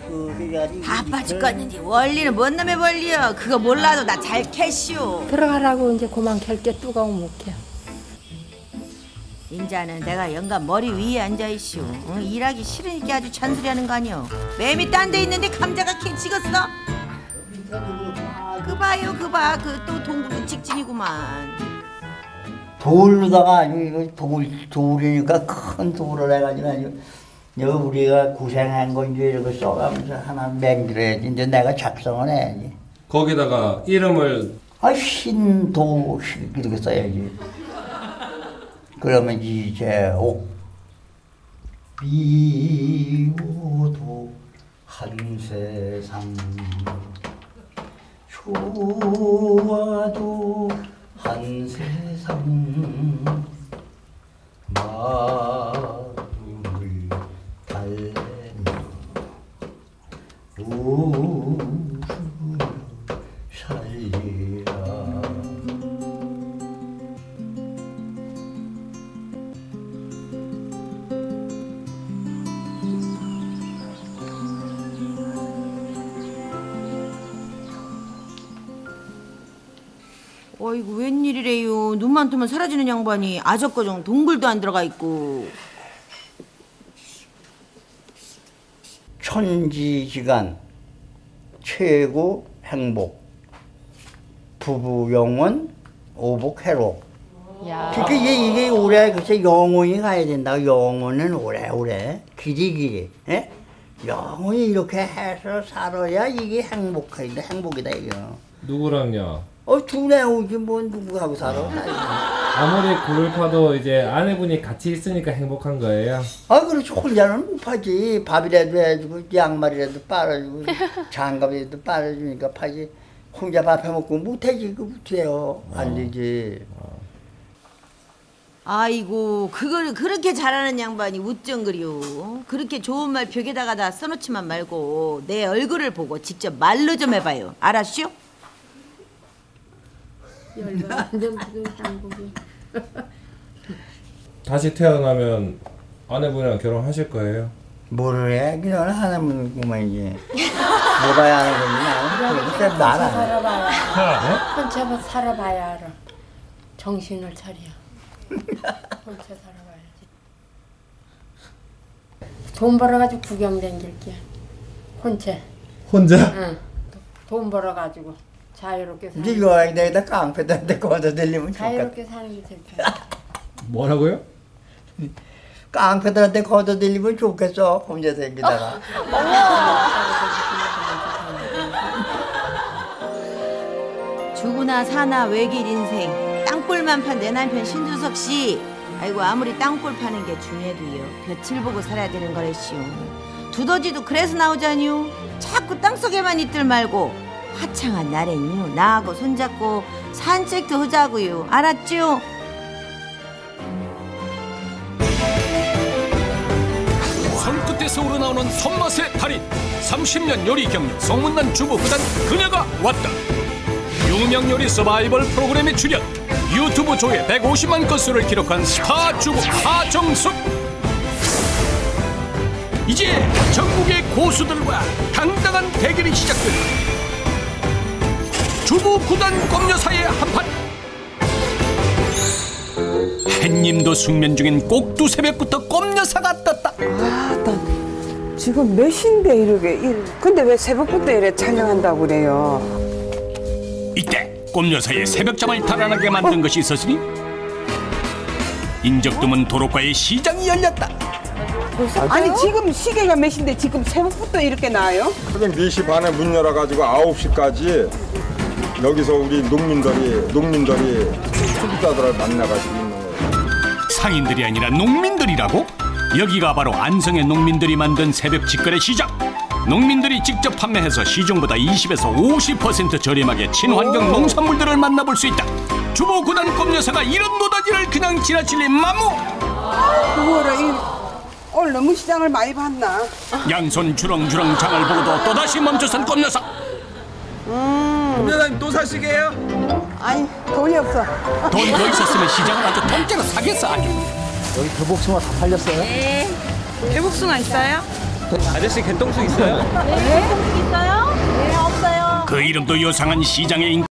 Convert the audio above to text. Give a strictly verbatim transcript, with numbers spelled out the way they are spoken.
바빠 죽겠는데 원리는 뭔 놈의 원리여. 그거 몰라도 나 잘 캐시오. 들어가라고 이제 그만 캘게 뜨거운 못해. 인자는 내가 영감 머리 위에 앉아있슈. 응? 일하기 싫으니까 아주 잔소리하는 거 아니여. 매미 딴 데 있는데 감자가 캐 찍었어? 그 봐요 그 봐. 그 또 동굴 직진이구만. 돌로다가 아주 이거 돌, 돌이니까 큰 돌을 해가지고 아주 여 우리가 고생한 거 이제 이렇게 써가면서 하나 맹들어야지. 이제 내가 작성을 해야지. 거기다가 이름을 아 신도 이렇게 써야지. 그러면 이제 옥 비오도 한 세상 좋아도 한 세상 마음을 달래며 웃으며 살리라. 어이구 웬일이래요. 눈만 뜨면 사라지는 양반이 아적거정 동굴도 안 들어가 있고. 천지지간 최고 행복 부부 영원 오복 해로. 그러니까 이게, 이게 오래 글쎄 영원히 가야 된다. 영원은 오래오래 길이길이 예? 영원히 이렇게 해서 살아야 이게 행복하다. 행복이다 이거. 누구랑요? 어, 둘에 오지 뭐 누구하고 살아. 아무리 굴을 파도 이제 아내분이 같이 있으니까 행복한 거예요? 아, 그렇지. 혼자는 못 파지. 밥이라도 해주고 양말이라도 빨아주고 장갑이라도 빨아주니까 파지. 혼자 밥 해먹고 못하지. 그거 못해요. 안 되지. 아이고 그걸 그렇게 잘하는 양반이 우쩡 그리요. 그렇게 좋은 말 벽에다가 다 써놓지만 말고 내 얼굴을 보고 직접 말로 좀 해봐요. 알았슈? 다시 태어나면 아내분이랑 결혼하실 거예요? 뭐를 해? 그냥 하나만 그만이지. 뭐라야 하는 거지. 나는 그때 말안 해. 살아봐야. 혼자 살아봐야 알아. 정신을 차려. 혼자 살아봐야지. 돈 벌어가지고 구경 다닐게. 혼자. 혼자? 응. 돈 벌어가지고 자유롭게 사는. 이제 여행 내다 깡패들한테 걷어들리면 좋겠다. 자유롭게 사는 게 제일 좋아. 뭐라고요? 깡패들한테 걷어들리면 좋겠어. 혼자 다니다가. 죽으나 사나 외길 인생. 땅굴만 판 내 남편 신주석 씨. 아이고 아무리 땅굴 파는 게 중요해도요. 볕을 보고 살아야 되는 거래시오. 두더지도 그래서 나오자니요. 자꾸 땅속에만 있들 말고 화창한 날엔요. 나하고 손잡고 산책도 하자고요. 알았죠? 손끝에서 우러나오는 손맛의 달인. 삼십 년 요리 경력 소문난 주부 구단 그녀가 왔다. 유명 요리 서바이벌 프로그램에 출연. 유튜브 조회 백오십만 건수를 기록한 스타 주부 하정숙. 이제 전국의 고수들과 당당한 대결이 시작된다. 주부 구단 꼼여사의 한판. 햇님도 숙면 중인 꼭두 새벽부터 꼼여사가 떴다. 아, 나 지금 몇 시인데 이렇게 일. 근데 왜 새벽부터 이래 촬영한다고 그래요? 이때 꼼여사의 새벽잠을 달아나게 만든 어? 것이 있었으니 인적 드문 도로가의 시장이 열렸다. 아니 지금 시계가 몇 시인데 지금 새벽부터 이렇게 나와요? 그럼 네 시 반에 문 열어가지고 아홉 시까지 여기서 우리 농민들이 농민들이 소비자들을 만나가지고 있는 거예요. 상인들이 아니라 농민들이라고? 여기가 바로 안성의 농민들이 만든 새벽 직거래 시장. 농민들이 직접 판매해서 시중보다 이십에서 오십 퍼센트 저렴하게 친환경 농산물들을 만나볼 수 있다. 주부 구단 꼼여사가 이런 노다지를 그냥 지나칠 만무. 그거를 이 오늘 너무 시장을 많이 봤나? 양손 주렁주렁 장을 보고도 또다시 멈춰선 꼼여사. 음. 꼼여사님 또 사시게요? 아니 돈이 없어. 돈 더 있었으면 시장을 아주 통째로 사겠어 아주. 여기 대복숭아 다 팔렸어요? 네. 대복숭아 있어요? 아저씨 개똥수 있어요? 그 이름도 요상한 시장의 인